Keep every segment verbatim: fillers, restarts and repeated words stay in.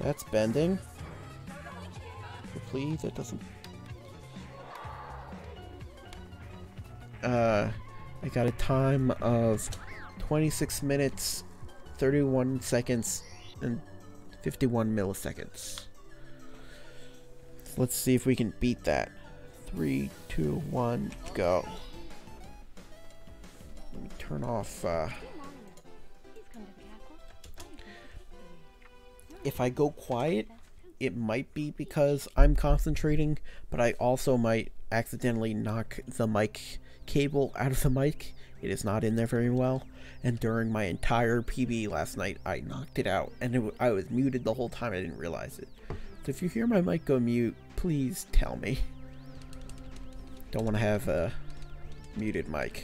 That's bending. Please, that doesn't... Uh, I got a time of twenty-six minutes, thirty-one seconds, and fifty-one milliseconds. Let's see if we can beat that. Three, two, one, go. Let me turn off, uh... if I go quiet, it might be because I'm concentrating, but I also might accidentally knock the mic cable out of the mic. It is not in there very well, and during my entire P B last night, I knocked it out, and it, I was muted the whole time. I didn't realize it. So if you hear my mic go mute, please tell me. Don't want to have a muted mic.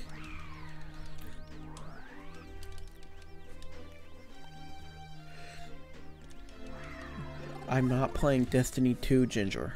I'm not playing Destiny two, Ginger.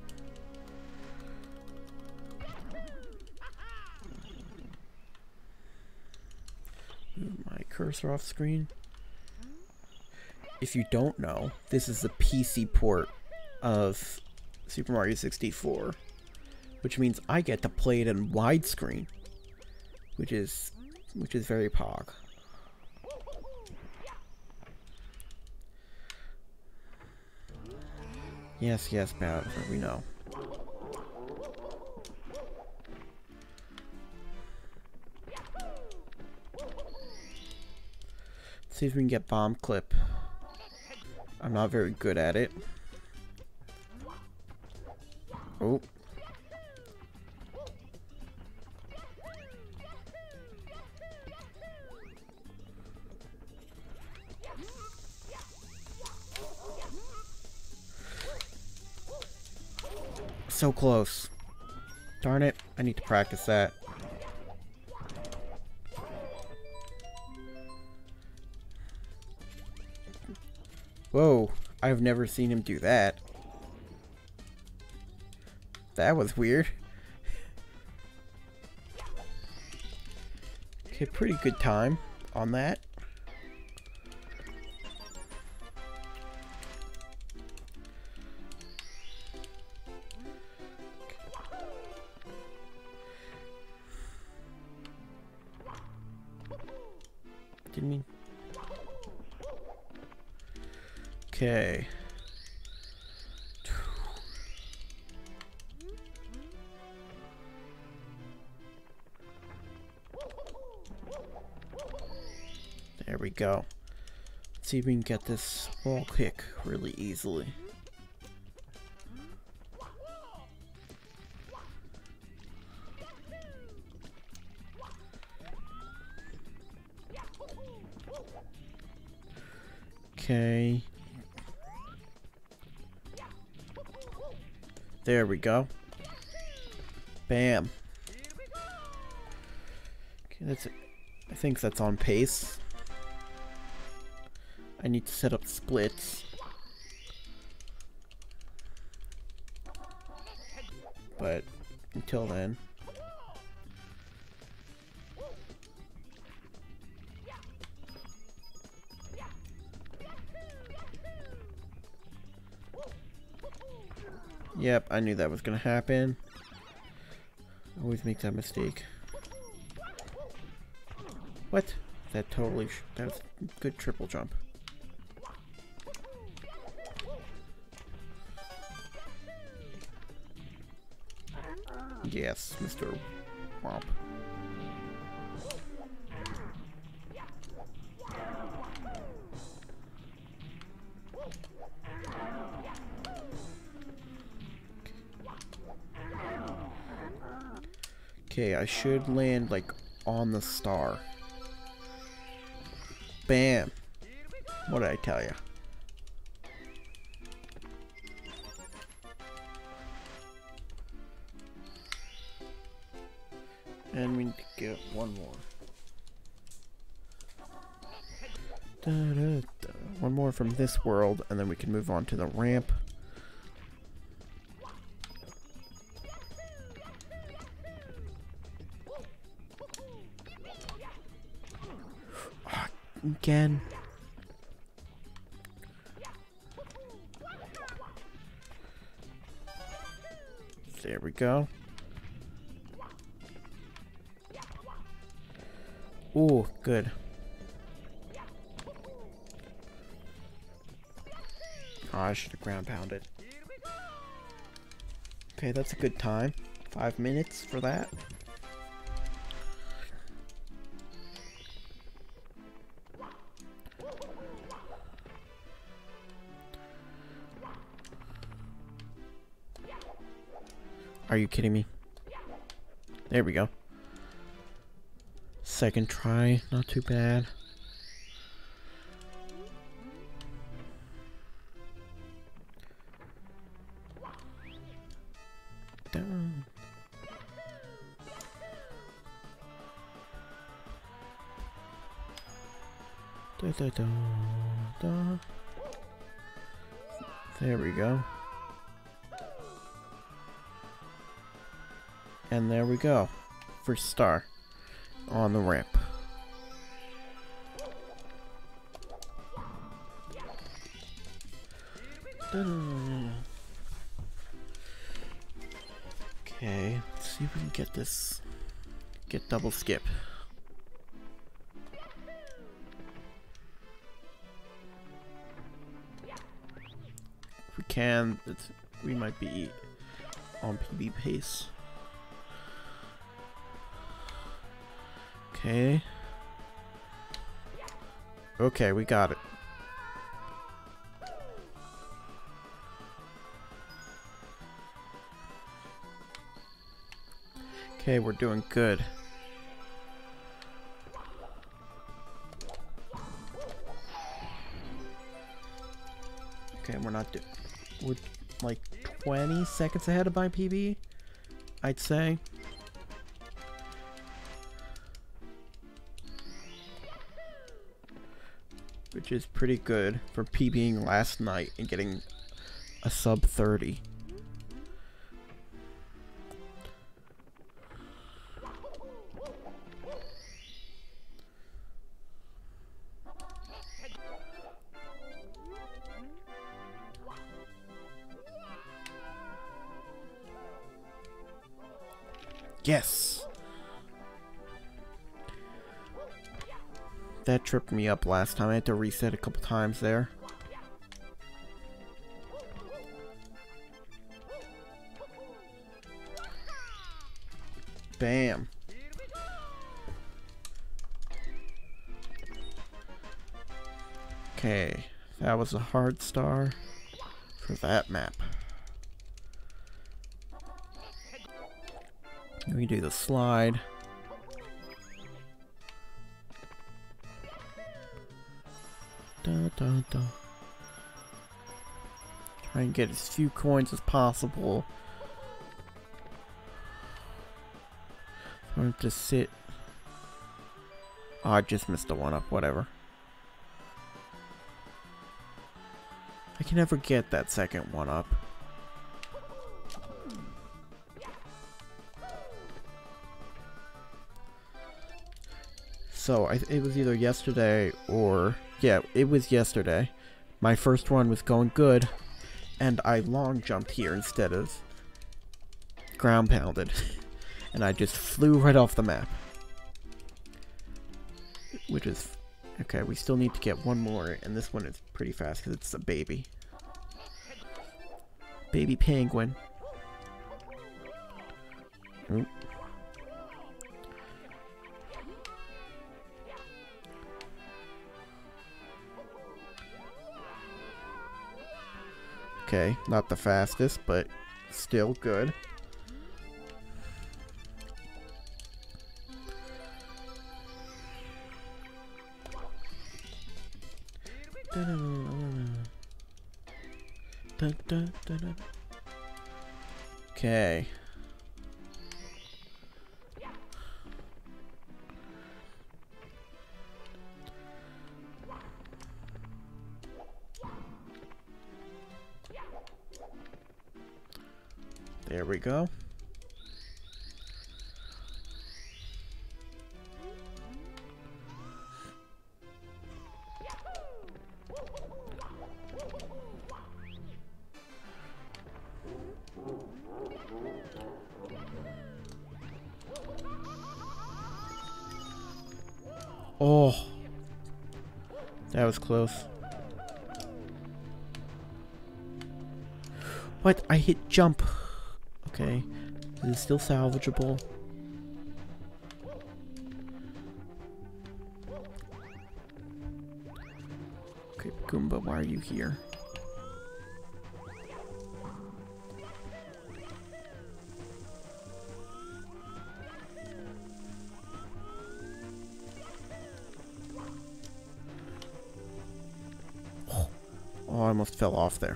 Move my cursor off screen. If you don't know, this is the P C port of Super Mario sixty-four, which means I get to play it in widescreen, which is which is very pog. Yes, yes, Bowser, we know. Let's see if we can get bomb clip. I'm not very good at it. Oh. So close. Darn it, I need to practice that. Whoa, I've never seen him do that. That was weird. Okay, pretty good time on that. Didn't mean. Okay. There we go. Let's see if we can get this wall kick really easily. Okay. There we go. Bam. Okay, that's it. I think that's on pace. I need to set up splits. But until then. Yep, I knew that was gonna happen. Always make that mistake. What? That totally sh that was a good triple jump. Yes, Mister Womp. Okay, I should land like on the star. Bam! What did I tell you? And we need to get one more. Da, da, da. One more from this world, and then we can move on to the ramp. Again. There we go. Ooh, good. Oh, I should have ground pounded. Okay, that's a good time. Five minutes for that. Are you kidding me? There we go. Second try, not too bad. Down. Da, da, da, da. There we go. And there we go. First star on the ramp. Okay, let's see if we can get this. Get double skip. If we can, it's, we might be on P B pace. Okay. Okay, we got it. Okay, we're doing good. Okay, we're not doing... We're like twenty seconds ahead of my P B, I'd say. Which is pretty good for PBing last night and getting a sub thirty. Yes! That tripped me up last time. I had to reset a couple times there. Bam. Okay, that was a hard star for that map. We do the slide. Da, da, da. Try and get as few coins as possible. I don't just sit. Oh, I just missed a one up, whatever. I can never get that second one up. So, I, it was either yesterday or... Yeah, it was yesterday. My first one was going good, and I long jumped here instead of ground pounded. And I just flew right off the map. Which is... Okay, we still need to get one more, and this one is pretty fast because it's a baby. Baby penguin. Oop. Okay, not the fastest, but still good. Okay. There we go. Oh, that was close. What? I hit jump. Okay, this is still salvageable. Okay, Goomba, why are you here? Oh, I almost fell off there.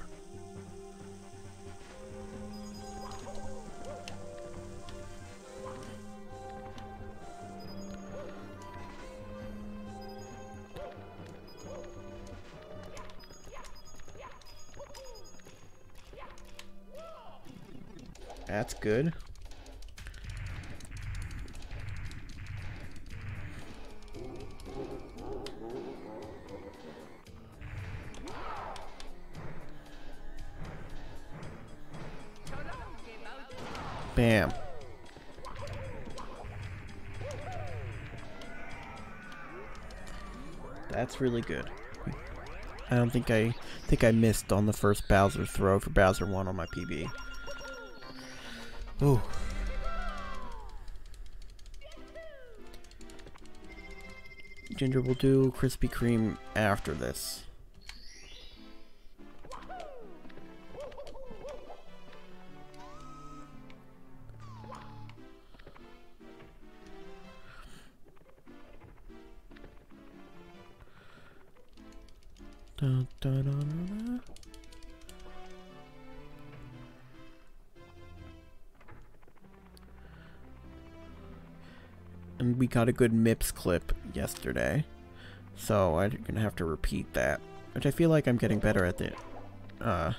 That's good. Bam. That's really good. I don't think I think I missed on the first Bowser throw for Bowser one on my P B. Ooh. Ginger will do Krispy Kreme after this. Dun, dun, dun, dun, dun. And we got a good Mips clip yesterday, so I'm gonna have to repeat that, which I feel like I'm getting better at it. Uh,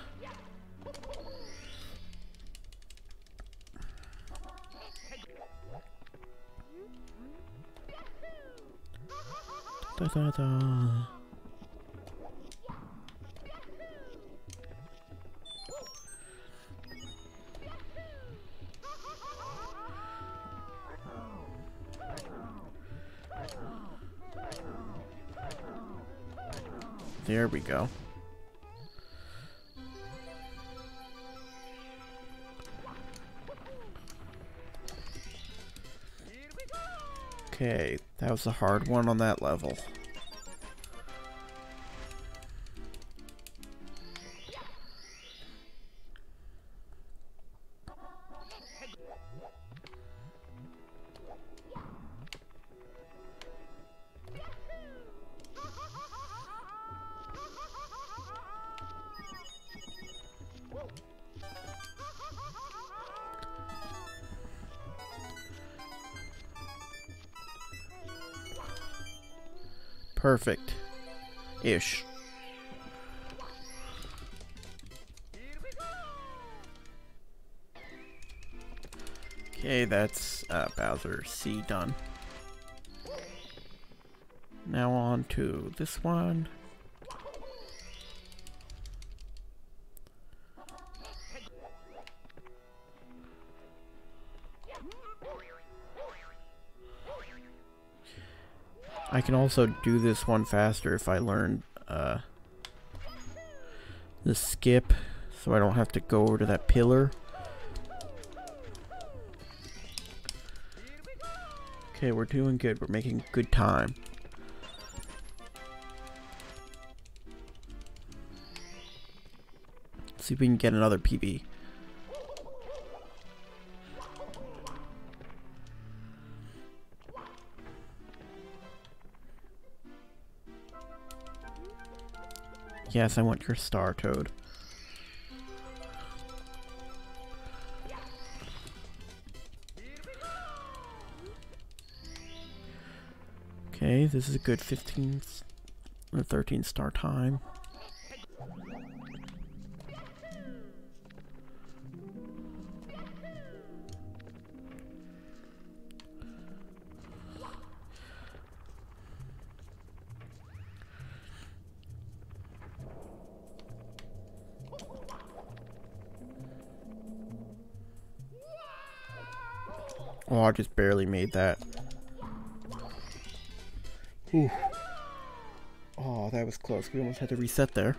da, da, da. There we go. Okay, that was a hard one on that level. Perfect. Ish. Okay, that's uh, Bowser C done. Now on to this one. I can also do this one faster if I learn uh, the skip, so I don't have to go over to that pillar. Okay, we're doing good. We're making good time. Let's see if we can get another P B. Yes, I want your star, Toad. Okay, this is a good fifteen or thirteen star time. Oh, I just barely made that. Ooh. Oh, that was close. We almost had to reset there.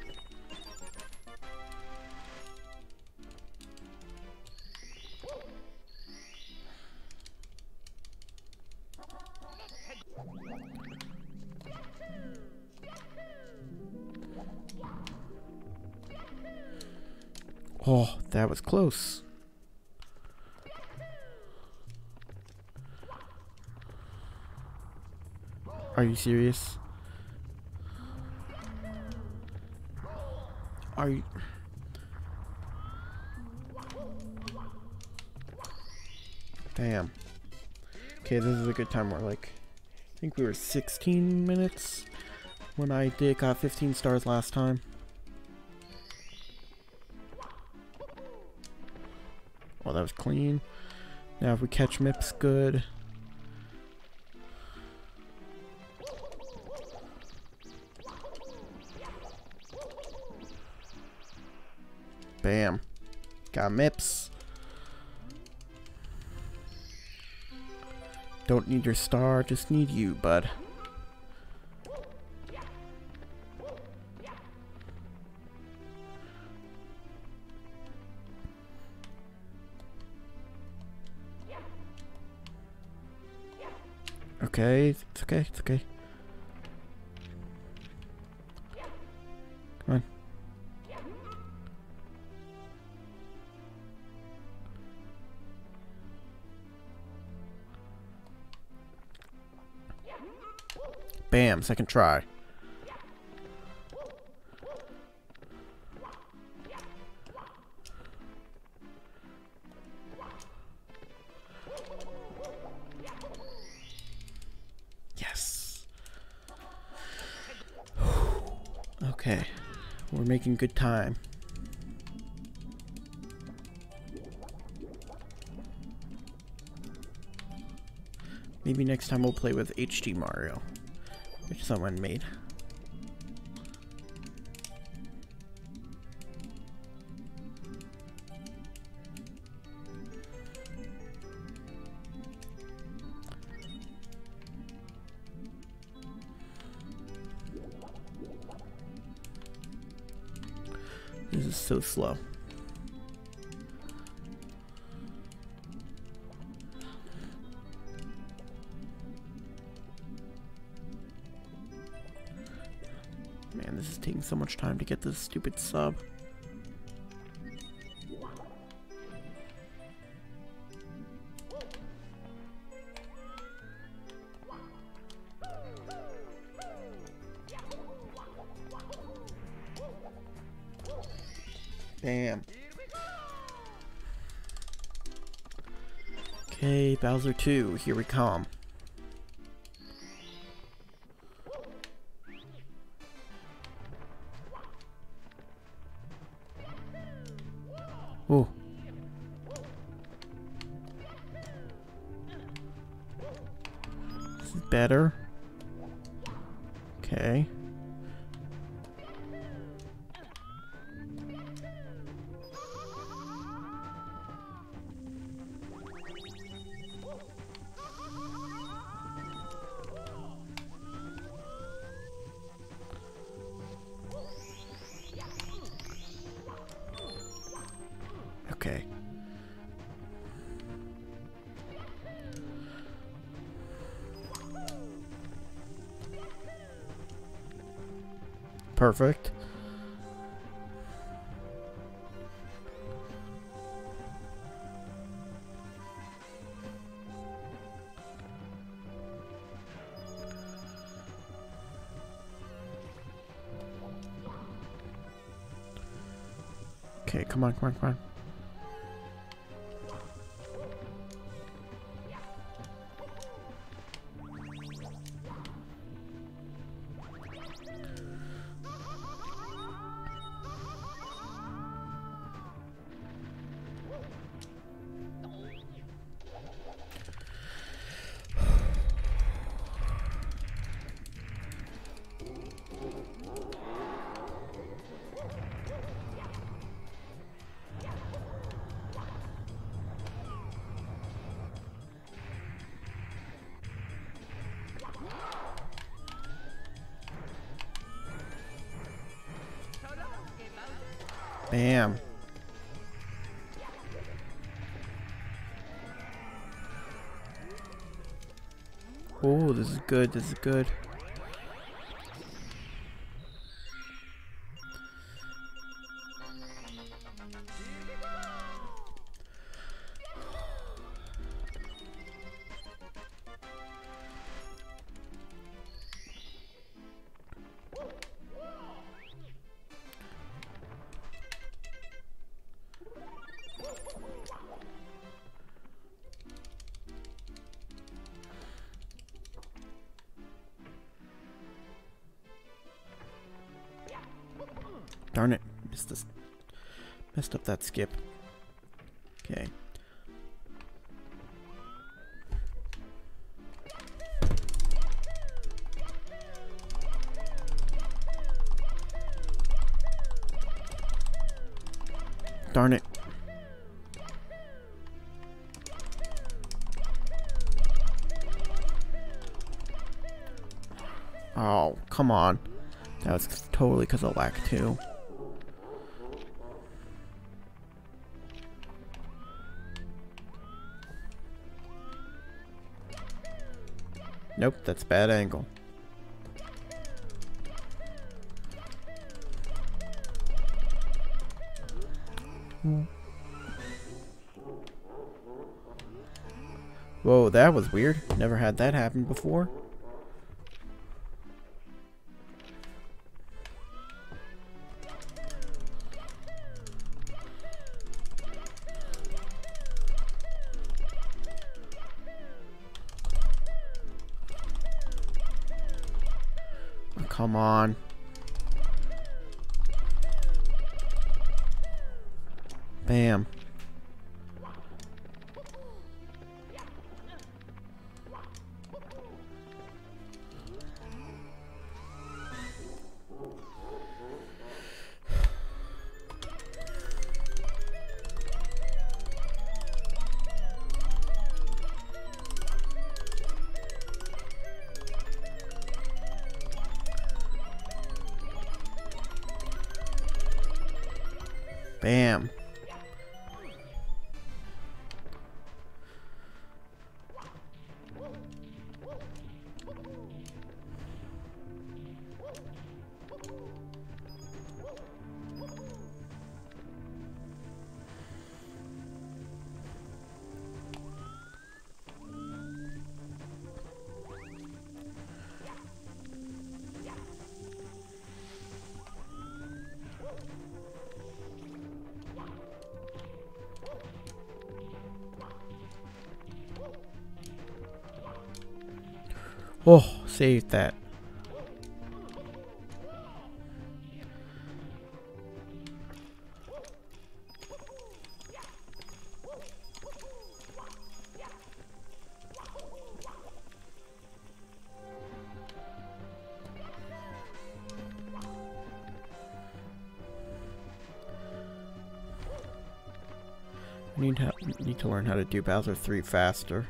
Oh, that was close. Are you serious? Are you... Damn. Okay, this is a good time. We're like... I think we were sixteen minutes when I did got fifteen stars last time. Oh, that was clean. Now if we catch Mips, good. Bam. Got Mips. Don't need your star, just need you, bud. Okay, it's okay, it's okay. Come on. Bam, second try. Yes. Okay, we're making good time. Maybe next time we'll play with H D Mario, which someone made. This is so slow. Man, this is taking so much time to get this stupid sub. Damn. Okay, Bowser two, here we come. Ooh. This is better. Okay. Okay. Perfect. Okay, come on, come on, come on. Bam. Oh, this is good. This is good. Darn it. Missed this. Messed up that skip. Okay. Darn it. Oh, come on. That was totally because of lack two. Nope, that's bad angle. Whoa, that was weird. Never had that happen before. Come on. Bam. Bam. Oh, saved that. I need to need to learn how to do Bowser three faster.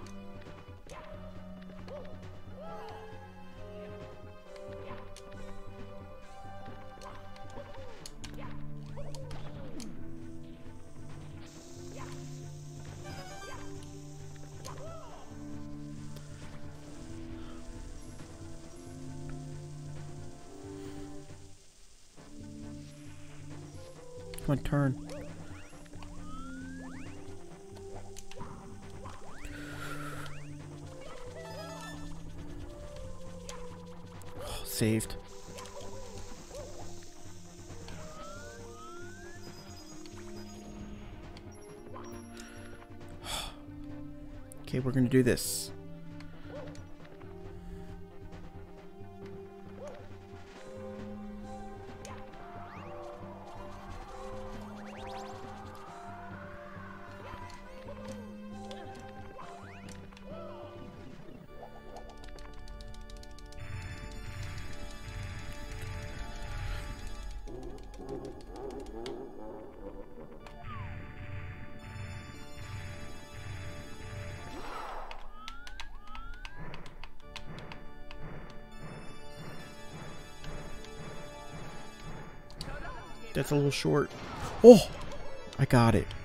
Come on, turn. Oh, saved. Okay, we're gonna do this. That's a little short. Oh! I got it.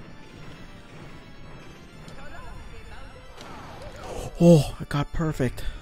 Oh, I got perfect.